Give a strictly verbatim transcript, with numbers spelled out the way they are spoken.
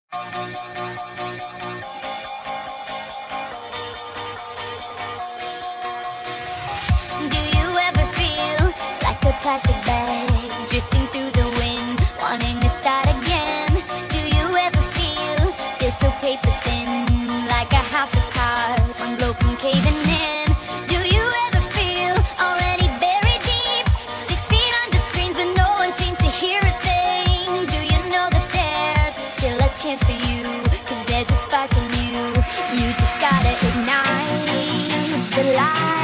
Do you ever feel like a plastic bag drifting through the wind, wanting to start again? Do you ever feel, feel so paper thin, like a house of cards, one blow from caving in? Do you ever feel already buried deep, six feet under screens but no one seems to hear a thing? Do you know that there's still a chance for you, cause there's a spark in you, you just gotta ignite the light.